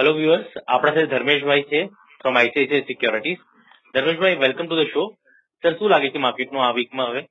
Hello viewers, આપણા સાથે ધર્મેશભાઈ છે from ICICI securities. Dharmeshbhai, welcome to the show. Sir, શું લાગે છે માર્કેટનું આ વીકમાં હવે?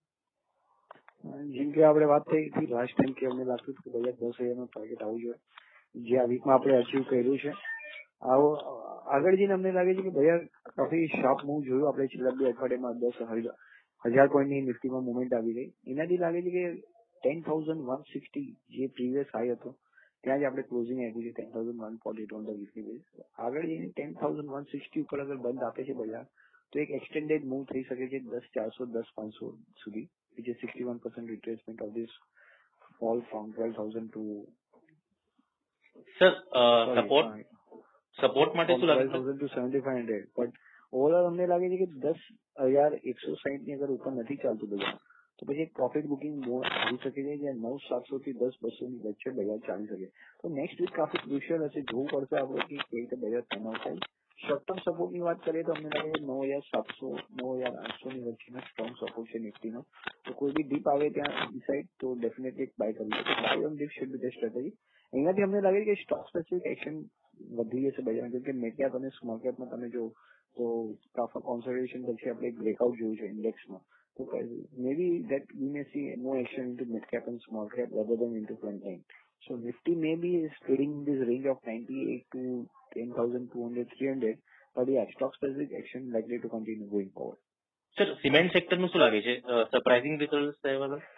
જેમ કે આપણે વાત થઈ હતી લાસ્ટ ટાઈમ કે અમને લાગતું હતું કે 10,000 નો ટાર્ગેટ આવવું જોઈએ, જે આ વીકમાં આપણે અચીવ કર્યું છે. આગળ જઈને અમને લાગે છે કે ભૈયા કાફી શાર્પ મૂવ જોયું આપણે છેલ્લા 2 અઠવાડિયામાં. 10,000 પોઈન્ટની નિફ્ટીમાં મુવમેન્ટ આવી ગઈ. એનાથી લાગે છે કે 10,160 જે પ્રીવિયસ હાઈ હતો ત્યાં જ આપણે ક્લોઝિંગ આપ્યું છે 10,142 ઓન ધ વીકલી બેઝ. આગળ જઈને 10,160 ઉપર અગર બંધ આપે છે બજાર તો એક એક્સટેન્ડેડ મૂવ થઈ શકે છે 10,400 10,500 સુધી, which is 61% retracement of this fall from 12,000 to sir, support માટે શું લાગે? 12,000 to 7,500. બટ ઓવરઓલ અમને લાગે છે કે 10,160 ની અગર ઉપર નથી ચાલતું બજાર તો પછી એક પ્રોફિટ બુકિંગ મોડ આવી શકે છે જ્યાં 9,700 થી 10,200 ની વચ્ચે બજાર ચાલી શકે. તો નેક્સ્ટ વીક કાફી ક્રુશિયલ હશે. જોવું પડશે આપણે કે કઈ રીતે બજાર ટર્ન આઉટ થાય. શોર્ટ ટર્મ સપોર્ટ ની વાત કરીએ તો અમને લાગે છે 9,700 9,800 ની વચ્ચેનો સ્ટ્રોંગ સપોર્ટ છે નિફ્ટીનો. તો કોઈ બી ડીપ આવે ત્યાં ડિસાઇડ તો ડેફિનેટલી બાય કરવું છે. Buy on dip should be the strategy. અહીંયાથી અમને લાગે છે કે સ્ટોક સ્પેસિફિક એક્શન વધી જશે બજાર, કેમ કે મિડ અને સ્મોલ કેપમાં તમે જો તો કાફી કોન્સોલિડેશન પછી આપણે બ્રેકઆઉટ જોયું છે ઇન્ડેક્સમાં. તો may be that we may see more action into mid cap and small cap rather than into front line. So Nifty maybe is trading in this range of 98 to 10,200, 300. But yeah, stock specific action likely to continue going forward. Sir, cement સેક્ટરનું શું લાગે છે? Surprising results આવ્યા હતા?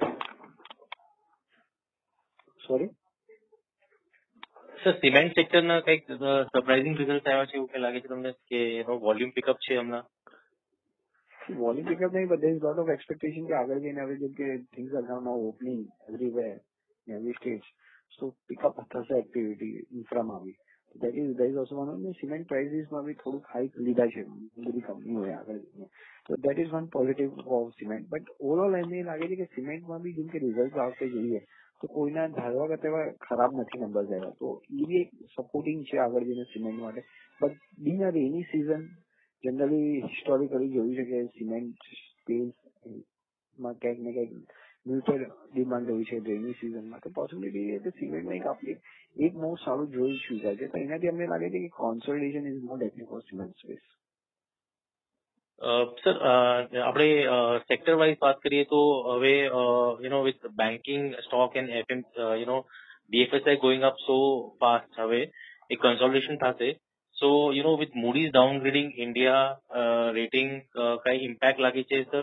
Sorry? Sir, cement સેક્ટરના કંઈક surprising result આવ્યા છે એવું કે લાગે છે તમને કે એનો વોલ્યુમ પિકઅપ છે હમણાં? વોલ્યુમ પિકઅપ નહીં, but there is lot of expectation કે આગળ જઈને હવે જેમ કે things are now opening everywhere in every stage, so pickup થશે એક્ટિવિટી ઇન્ફ્રામાં બી. that is also one of the cement prices માં બી થોડુંક હાઈક લીધા છે બધી કંપનીઓએ આગળ જઈને. તો that is one positive of cement. but overall એમને લાગે છે કે સિમેન્ટમાં બી જેમ કે રિઝલ્ટ આવશે જોઈએ તો કોઈના ધારવા કરતા એવા ખરાબ નથી નંબર્સ આવ્યા. તો એ બી એક સપોર્ટિંગ છે આગળ જઈને સિમેન્ટ માટે. But being a rainy season generally historically જોયું છે કે સિમેન્ટ સ્પેસમાં ક્યાંક ને ક્યાંક મ્યુટેડ ડિમાન્ડ હોય છે રેની સિઝનમાં. તો પોસિબિલિટી છે કે સિમેન્ટમાં એક આપણે એક બહુ સારું જોઈ શકાય છે. તો એનાથી અમને લાગે છે કે consolidation is more technique for cement space. Sir, આપણે સેક્ટર વાઇઝ વાત કરીએ તો હવે with banking stock and FM BFSI going up so fast, હવે એક કન્સોલિડેશન થશે. So with Moody's downgrading India rating, કઈ ઇમ્પેક્ટ લાગે છે સર?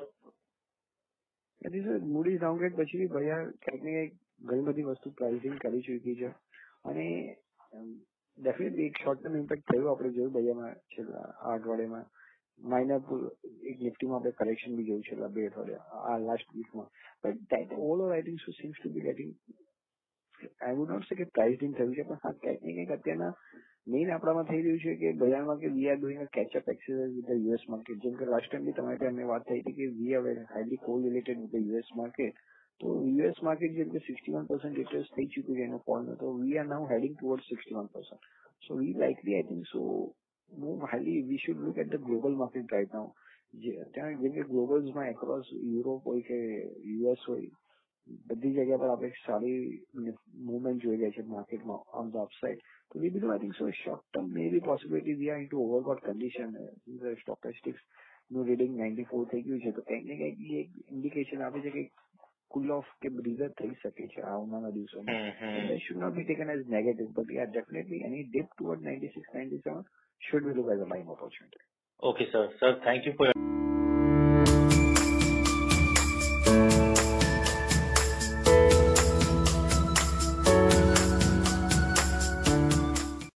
મૂડીઝ ડાઉનગ્રેડ પછી ભૈયા ક્યાંક ને ક્યાંક ઘણી બધી વસ્તુ પ્રાઇસિંગ કરી ચૂકી છે અને ડેફિનેટલી એક શોર્ટ ટર્મ ઇમ્પેક્ટ થયું આપણે જોયું ભૈયામાં છેલ્લા 8 અઠવાડિયામાં. માઇનર એક નિફ્ટીમાં આપણે કરેક્શન બી જોયું છેલ્લા 2 અઠવાડિયા આ લાસ્ટ વીકમાં. But that overall I think so seems to be getting, I would not say કે પ્રાઇસિંગ થયું છે, પણ હા ક્યાંક ને ક્યાંક અત્યારના મેઇન આપણામાં થઈ રહ્યું છે કે બજારમાં કે we are doing a catch up exercise with the US market. જેમ કે લાસ્ટ ટાઈમ બી તમારી ત્યાં વાત થઈ હતી કે we are highly correlated with the US market. તો યુએસ માર્કેટ જેમ કે 61% રિટર્ન્સ થઈ ચૂક્યું છે એનો ફોલનો, તો we are now heading toward 61%. So we likely I think so move highly we should look at the global market right now. ત્યાં જેમ કે ગ્લોબલ્સમાં એક્રોસ યુરોપ હોય કે યુએસ હોય બધી જગ્યા પર આપણે સારી મુવમેન્ટ જોઈ રહ્યા છે માર્કેટમાં ઓન ધ અપસાઇડ. તો we believe I think so short term may be possibility we are into overbought condition. Stochastics નું રીડિંગ 94 થઈ ગયું છે તો કંઈક ને કંઈક એક ઇન્ડિકેશન આપે છે કે કુલ ઓફ કે બ્રીઝર થઈ શકે છે આવનારા દિવસોમાં. That should not be taken as negative, but yeah, definitely any dip toward 96, 97 should be looked as a buying opportunity. Okay, sir. Sir, thank you for your